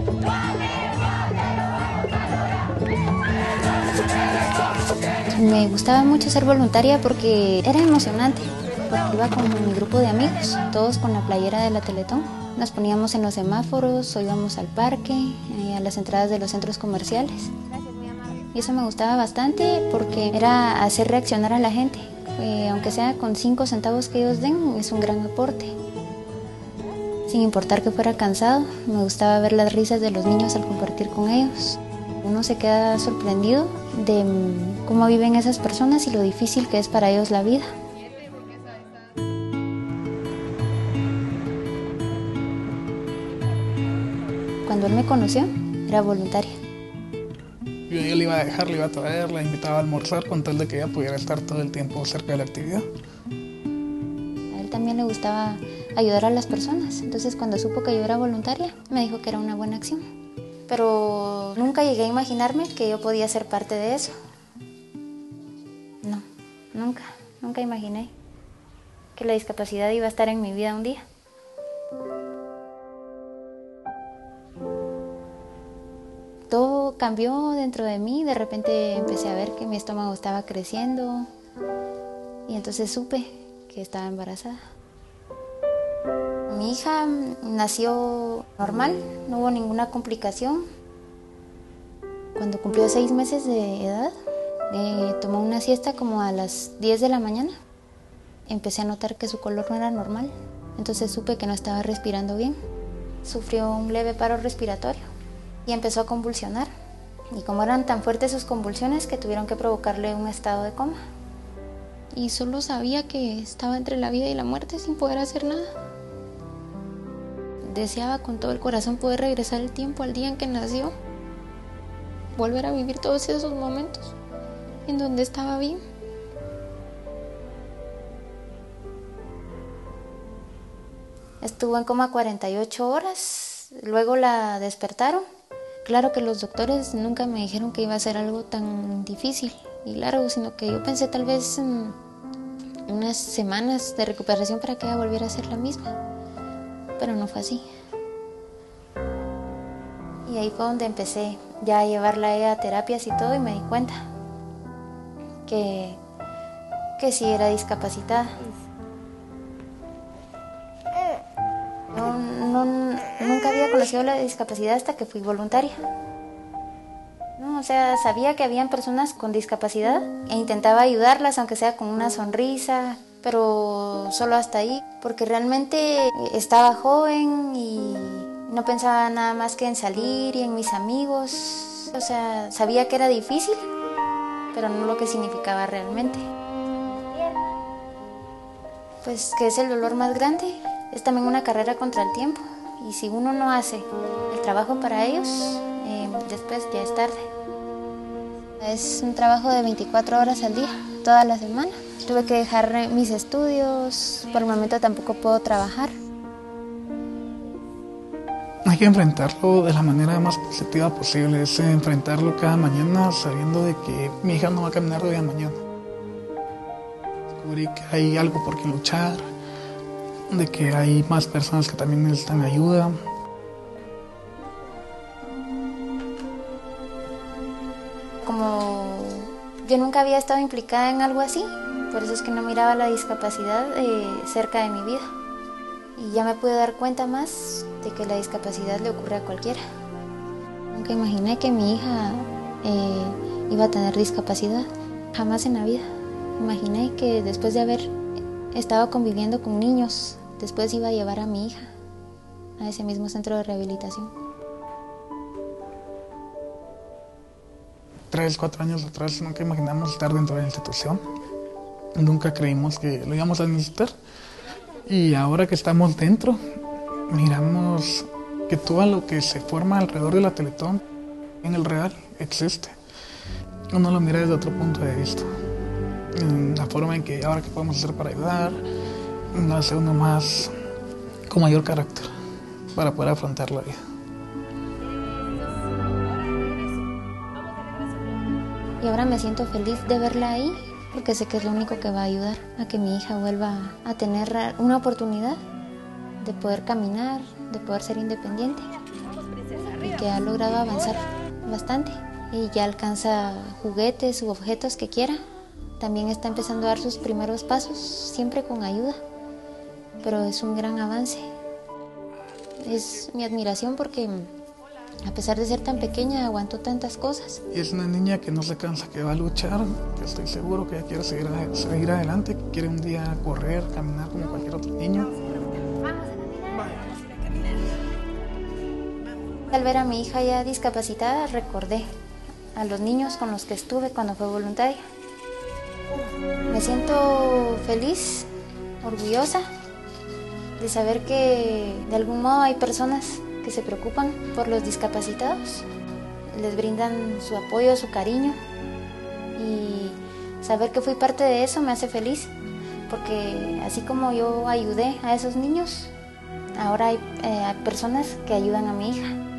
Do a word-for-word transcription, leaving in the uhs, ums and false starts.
Me gustaba mucho ser voluntaria porque era emocionante, porque iba con mi grupo de amigos, todos con la playera de la Teletón. Nos poníamos en los semáforos o íbamos al parque, eh, a las entradas de los centros comerciales. Y eso me gustaba bastante porque era hacer reaccionar a la gente. Eh, aunque sea con cinco centavos que ellos den, es un gran aporte. Sin importar que fuera cansado, me gustaba ver las risas de los niños al compartir con ellos. Uno se queda sorprendido de cómo viven esas personas y lo difícil que es para ellos la vida. Cuando él me conoció, era voluntaria. Yo, yo le iba a dejar, le iba a traer, la invitaba a almorzar con tal de que ella pudiera estar todo el tiempo cerca de la actividad. A él también le gustaba ayudar a las personas, entonces cuando supo que yo era voluntaria, me dijo que era una buena acción. Pero nunca llegué a imaginarme que yo podía ser parte de eso. No, nunca, nunca imaginé que la discapacidad iba a estar en mi vida un día. Todo cambió dentro de mí, de repente empecé a ver que mi estómago estaba creciendo y entonces supe que estaba embarazada. Mi hija nació normal, no hubo ninguna complicación. Cuando cumplió seis meses de edad, eh, tomó una siesta como a las diez de la mañana. Empecé a notar que su color no era normal, entonces supe que no estaba respirando bien. Sufrió un leve paro respiratorio y empezó a convulsionar. Y como eran tan fuertes sus convulsiones que tuvieron que provocarle un estado de coma. Y solo sabía que estaba entre la vida y la muerte sin poder hacer nada. Deseaba con todo el corazón poder regresar el tiempo al día en que nació, volver a vivir todos esos momentos en donde estaba bien. Estuvo en coma cuarenta y ocho horas, luego la despertaron. Claro que los doctores nunca me dijeron que iba a ser algo tan difícil y largo, sino que yo pensé tal vez en unas semanas de recuperación para que ella volviera a ser la misma. Pero no fue así. Y ahí fue donde empecé ya a llevarla a ella a terapias y todo y me di cuenta que, que sí era discapacitada. No, no, nunca había conocido la discapacidad hasta que fui voluntaria. No, o sea, sabía que habían personas con discapacidad e intentaba ayudarlas, aunque sea con una sonrisa, pero solo hasta ahí, porque realmente estaba joven y no pensaba nada más que en salir y en mis amigos. O sea, sabía que era difícil, pero no lo que significaba realmente. Pues que es el dolor más grande, es también una carrera contra el tiempo. Y si uno no hace el trabajo para ellos, eh, después ya es tarde. Es un trabajo de veinticuatro horas al día, toda la semana. Tuve que dejar mis estudios, por el momento tampoco puedo trabajar. Hay que enfrentarlo de la manera más positiva posible, es enfrentarlo cada mañana sabiendo de que mi hija no va a caminar de hoy a mañana. Descubrí que hay algo por qué luchar, de que hay más personas que también necesitan ayuda. Como yo nunca había estado implicada en algo así, por eso es que no miraba la discapacidad eh, cerca de mi vida. Y ya me pude dar cuenta más de que la discapacidad le ocurre a cualquiera. Nunca imaginé que mi hija eh, iba a tener discapacidad, jamás en la vida. Imaginé que después de haber estado conviviendo con niños, después iba a llevar a mi hija a ese mismo centro de rehabilitación. Tres, cuatro años atrás nunca imaginamos estar dentro de la institución. Nunca creímos que lo íbamos a necesitar. Y ahora que estamos dentro, miramos que todo lo que se forma alrededor de la Teletón en el real existe. Uno lo mira desde otro punto de vista. La forma en que ahora que podemos hacer para ayudar, lo hace uno más con mayor carácter para poder afrontar la vida. Y ahora me siento feliz de verla ahí, porque sé que es lo único que va a ayudar a que mi hija vuelva a tener una oportunidad de poder caminar, de poder ser independiente. y que ha logrado avanzar bastante y ya alcanza juguetes u objetos que quiera. También está empezando a dar sus primeros pasos, siempre con ayuda, pero es un gran avance. Es mi admiración porque a pesar de ser tan pequeña aguantó tantas cosas. Y es una niña que no se cansa, que va a luchar, que estoy seguro que ella quiere seguir, seguir adelante, que quiere un día correr, caminar como cualquier otro niño. Al ver a mi hija ya discapacitada, recordé a los niños con los que estuve cuando fue voluntaria. Me siento feliz, orgullosa de saber que de algún modo hay personas que se preocupan por los discapacitados, les brindan su apoyo, su cariño, y saber que fui parte de eso me hace feliz, porque así como yo ayudé a esos niños, ahora hay eh, personas que ayudan a mi hija.